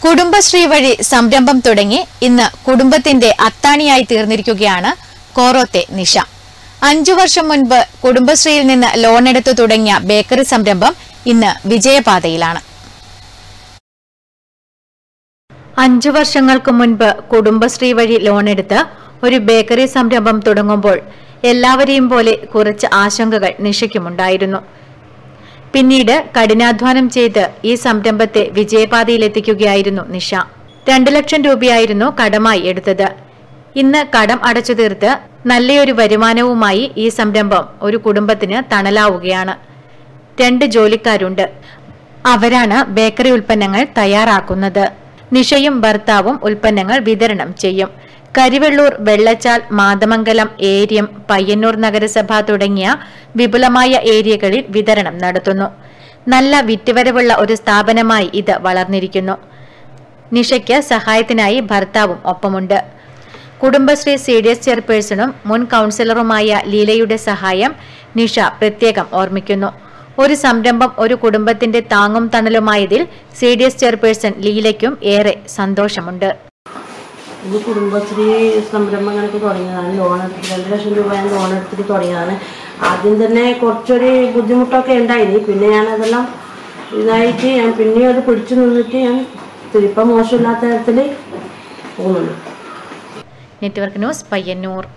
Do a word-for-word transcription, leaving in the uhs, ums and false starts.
കുടുംബശ്രീ വഴി സംരംഭം തുടങ്ങി ഇന്ന് കുടുംബത്തിന്റെ അത്താണിയായി തീർന്നിരിക്കുകയാണ് കോറോത്തെ നിഷ. അഞ്ചു വർഷം മുൻപ് കുടുംബശ്രീയിൽ നിന്ന് ലോണെടുത്തു തുടങ്ങിയ ബേക്കറി സംരംഭം ഇന്ന് വിജയപാതയിലാണ്. അഞ്ചു വർഷങ്ങൾക്ക് മുൻപ് കുടുംബശ്രീ വഴി ലോണെടുത്ത് ഒരു ബേക്കറി സംരംഭം തുടങ്ങുമ്പോൾ എല്ലാവരെയും പോലെ കുറച്ച് ആശങ്കകൾ നിഷയ്ക്കുമുണ്ടായിരുന്നു. പിന്നീട് കഠിനാധ്വാനം ചെയ്ത് ഈ സംരംഭത്തെ വിജയപാതയിലെത്തിക്കുകയായിരുന്നു നിഷ. രണ്ടു ലക്ഷം രൂപയായിരുന്നു കടമായി എടുത്തത്. ഇന്ന് കടം അടച്ചു തീർത്ത് നല്ലൊരു വരുമാനവുമായി ഈ സംരംഭം ഒരു കുടുംബത്തിന് തണലാവുകയാണ്. രണ്ട് ജോലിക്കാരുണ്ട്. അവരാണ് ബേക്കറി ഉൽപ്പന്നങ്ങൾ തയ്യാറാക്കുന്നത്. നിഷയും ഭർത്താവും ഉൽപ്പന്നങ്ങൾ വിതരണം ചെയ്യും. കരിവെള്ളൂർ, വെള്ളച്ചാൽ, മാതമംഗലം, ഏര്യം, പയ്യന്നൂർ നഗരസഭ തുടങ്ങിയ വിപുലമായ ഏരിയകളിൽ വിതരണം നടത്തുന്നു. നല്ല വിറ്റുവരവുള്ള ഒരു സ്ഥാപനമായി ഇത് വളർന്നിരിക്കുന്നു. നിഷയ്ക്ക് സഹായത്തിനായി ഭർത്താവും ഒപ്പമുണ്ട്. കുടുംബശ്രീ സി ഡി എസ് ചെയർപേഴ്സണും മുൻ കൌൺസിലറുമായ ലീലയുടെ സഹായം നിഷ പ്രത്യേകം ഓർമ്മിക്കുന്നു. ഒരു സംരംഭം ഒരു കുടുംബത്തിന്റെ താങ്ങും തണലുമായതിൽ സി ഡി എസ് ചെയർപേഴ്സൺ ലീലയ്ക്കും ഏറെ സന്തോഷമുണ്ട്. ഇത് കുടുംബശ്രീ സംരംഭങ്ങളൊക്കെ തുടങ്ങിയതാണ്. ലോൺ എടുത്തിട്ട് രണ്ട് ലക്ഷം രൂപ ഞാൻ ലോൺ എടുത്തിട്ട് തുടങ്ങിയതാണ്. ആദ്യം തന്നെ കുറച്ചൊരു ബുദ്ധിമുട്ടൊക്കെ ഉണ്ടായിനി. പിന്നെ ഞാൻ അതെല്ലാം ഇതായിട്ട് ഞാൻ പിന്നെയും അത് പിടിച്ചു നിന്നിട്ട് ഞാൻ ഇപ്പം മോശമില്ലാത്ത തരത്തിൽ പോകുന്നുണ്ട്. Network news, Payyanur.